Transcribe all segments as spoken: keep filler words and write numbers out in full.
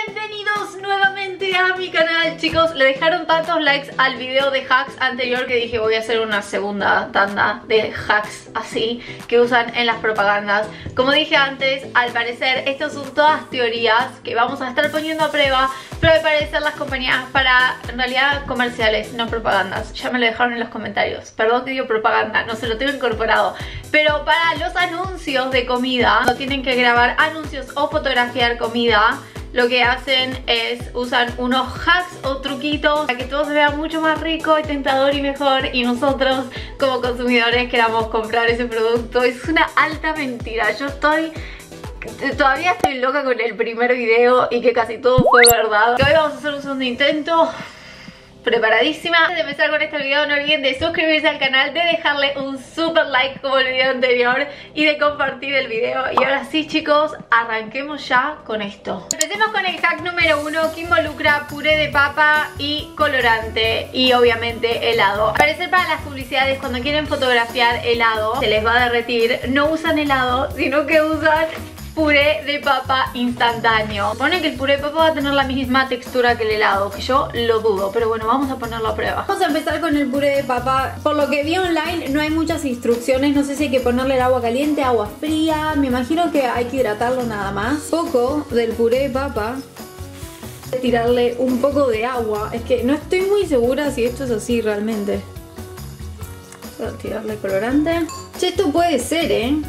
Bienvenidos nuevamente a mi canal, chicos. Le dejaron tantos likes al video de hacks anterior que dije voy a hacer una segunda tanda de hacks así que usan en las propagandas. Como dije antes, al parecer estas son todas teorías que vamos a estar poniendo a prueba, pero al parecer las compañías para, en realidad, comerciales, no propagandas. Ya me lo dejaron en los comentarios. Perdón que digo propaganda, no se lo tengo incorporado. Pero para los anuncios de comida, no tienen que grabar anuncios o fotografiar comida, lo que hacen es usar unos hacks o truquitos para que todo se vea mucho más rico y tentador y mejor, y nosotros como consumidores queramos comprar ese producto. Es una alta mentira. Yo estoy... todavía estoy loca con el primer video y que casi todo fue verdad. Hoy vamos a hacer un segundo intento. Preparadísima. Antes de empezar con este video, no olviden de suscribirse al canal, de dejarle un super like como el video anterior y de compartir el video. Y ahora sí, chicos, arranquemos ya con esto. Empecemos con el hack número uno, que involucra puré de papa y colorante y obviamente helado. Al parecer, para las publicidades, cuando quieren fotografiar helado, se les va a derretir. No usan helado, sino que usan puré de papa instantáneo. Supone que el puré de papa va a tener la misma textura que el helado, que yo lo dudo, pero bueno, vamos a ponerlo a prueba. Vamos a empezar con el puré de papa. Por lo que vi online no hay muchas instrucciones, no sé si hay que ponerle el agua caliente, agua fría, me imagino que hay que hidratarlo nada más. Poco del puré de papa, tirarle un poco de agua, es que no estoy muy segura si esto es así realmente. Voy a tirarle colorante. Che, esto puede ser, ¿eh?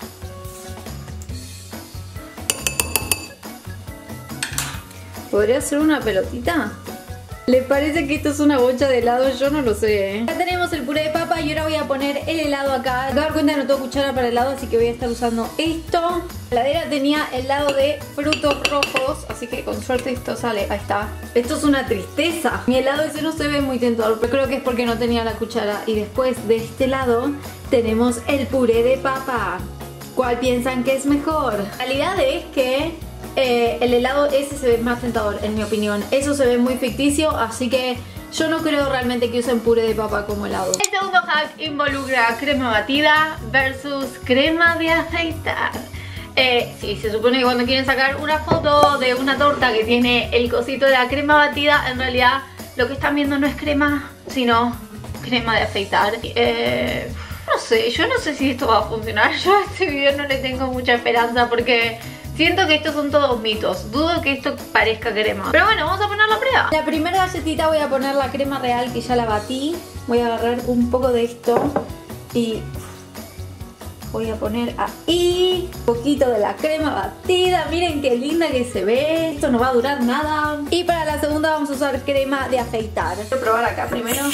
¿Podría ser una pelotita? ¿Les parece que esto es una bocha de helado? Yo no lo sé, ¿eh? Ya tenemos el puré de papa y ahora voy a poner el helado acá. Me voy a dar cuenta que no tengo cuchara para helado, así que voy a estar usando esto. La heladera tenía helado de frutos rojos, así que con suerte esto sale. Ahí está. Esto es una tristeza. Mi helado ese no se ve muy tentador, pero creo que es porque no tenía la cuchara. Y después de este lado tenemos el puré de papa. ¿Cuál piensan que es mejor? La realidad es que Eh, el helado ese se ve más tentador, en mi opinión. Eso se ve muy ficticio, así que yo no creo realmente que usen puré de papa como helado. El segundo hack involucra crema batida versus crema de afeitar. Eh, sí, se supone que cuando quieren sacar una foto de una torta que tiene el cosito de la crema batida, en realidad lo que están viendo no es crema, sino crema de afeitar. Eh, no sé, yo no sé si esto va a funcionar. Yo a este video no le tengo mucha esperanza porque siento que estos son todos mitos. Dudo que esto parezca crema. Pero bueno, vamos a ponerlo a prueba. La primera galletita voy a poner la crema real, que ya la batí. Voy a agarrar un poco de esto y voy a poner ahí un poquito de la crema batida. Miren qué linda que se ve. Esto no va a durar nada. Y para la segunda vamos a usar crema de afeitar. Voy a probar acá primero.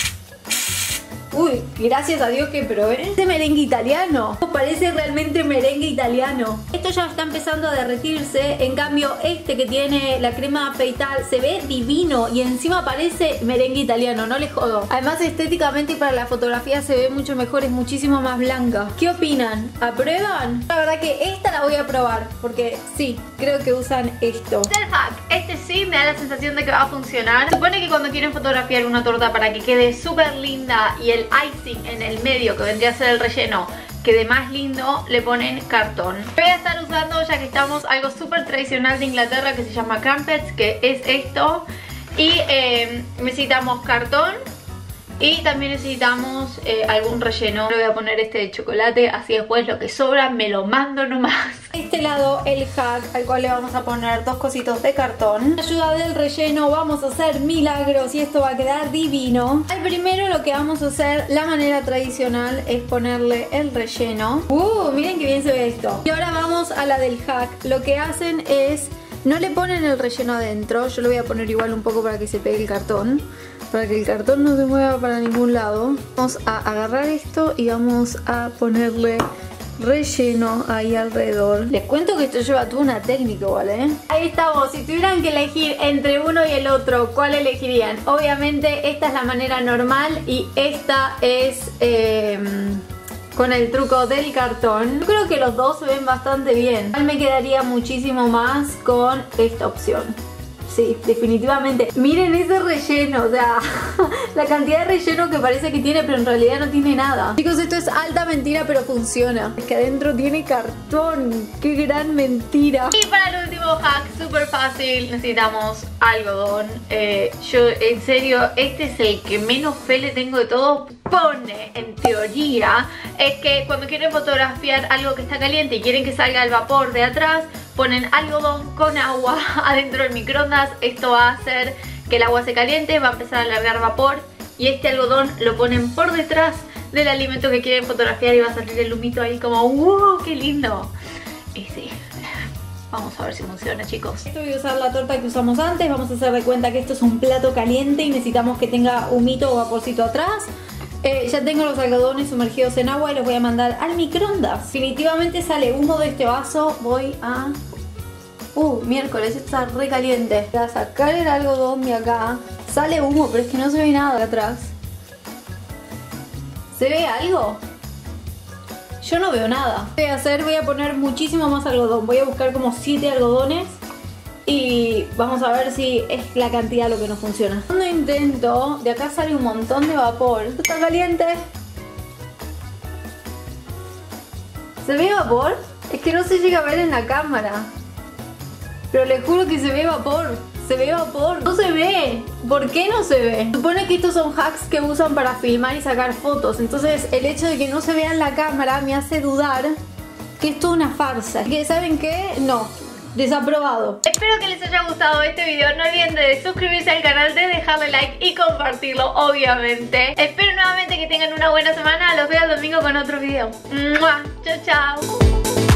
Uy, gracias a Dios que probé. Este merengue italiano parece realmente merengue italiano. Esto ya está empezando a derretirse. En cambio este que tiene la crema de afeitar se ve divino y encima parece merengue italiano, no les jodo. Además, estéticamente y para la fotografía se ve mucho mejor, es muchísimo más blanca. ¿Qué opinan? ¿Aprueban? La verdad que esta la voy a probar porque sí, creo que usan esto. El hack, este sí me da la sensación de que va a funcionar. Supone que cuando quieren fotografiar una torta para que quede súper linda y el icing en el medio, que vendría a ser el relleno, quede más lindo, le ponen cartón. Voy a estar usando, ya que estamos, algo súper tradicional de Inglaterra que se llama crumpets, que es esto. Y eh, necesitamos cartón y también necesitamos eh, algún relleno. Le voy a poner este de chocolate, así después lo que sobra me lo mando nomás. Este lado el hack, al cual le vamos a poner dos cositos de cartón. Con ayuda del relleno vamos a hacer milagros y esto va a quedar divino. Al primero lo que vamos a hacer, la manera tradicional, es ponerle el relleno. Uh, miren qué bien se ve esto. Y ahora vamos a la del hack. Lo que hacen es, no le ponen el relleno adentro. Yo lo voy a poner igual un poco para que se pegue el cartón, para que el cartón no se mueva para ningún lado. Vamos a agarrar esto y vamos a ponerle relleno ahí alrededor. Les cuento que esto lleva toda una técnica, ¿vale? Ahí estamos. Si tuvieran que elegir entre uno y el otro, ¿cuál elegirían? Obviamente esta es la manera normal y esta es eh, con el truco del cartón. Yo creo que los dos se ven bastante bien. Me quedaría muchísimo más con esta opción. Sí, definitivamente. Miren ese relleno, o sea, la cantidad de relleno que parece que tiene, pero en realidad no tiene nada. Chicos, esto es alta mentira, pero funciona. Es que adentro tiene cartón. ¡Qué gran mentira! Y para el último hack, súper fácil, necesitamos algodón. Eh, yo, en serio, este es el que menos fe le tengo de todo. Pone, en teoría, es que cuando quieren fotografiar algo que está caliente y quieren que salga el vapor de atrás, ponen algodón con agua adentro del microondas. Esto va a hacer que el agua se caliente, va a empezar a largar vapor y este algodón lo ponen por detrás del alimento que quieren fotografiar y va a salir el humito ahí como ¡wow! ¡Qué lindo! Y sí, vamos a ver si funciona, chicos. Esto voy a usar la torta que usamos antes. Vamos a hacer de cuenta que esto es un plato caliente y necesitamos que tenga humito o vaporcito atrás. Eh, ya tengo los algodones sumergidos en agua y los voy a mandar al microondas. Definitivamente sale humo de este vaso. Voy a... Uh, miércoles, esto está re caliente. Voy a sacar el algodón de acá. Sale humo, pero es que no se ve nada de atrás. ¿Se ve algo? Yo no veo nada. Voy a hacer, voy a poner muchísimo más algodón. Voy a buscar como siete algodones. Y vamos a ver si es la cantidad lo que no funciona. Cuando intento, de acá sale un montón de vapor. Esto está caliente. ¿Se ve vapor? Es que no se llega a ver en la cámara. Pero les juro que se ve vapor. Se ve vapor. No se ve. ¿Por qué no se ve? Supone que estos son hacks que usan para filmar y sacar fotos. Entonces el hecho de que no se vea en la cámara me hace dudar que esto es una farsa. ¿Que saben qué? No. Desaprobado. Espero que les haya gustado este video. No olviden de suscribirse al canal, de dejarle like y compartirlo, obviamente. Espero nuevamente que tengan una buena semana. Los veo el domingo con otro video. ¡Mua! Chao, chao.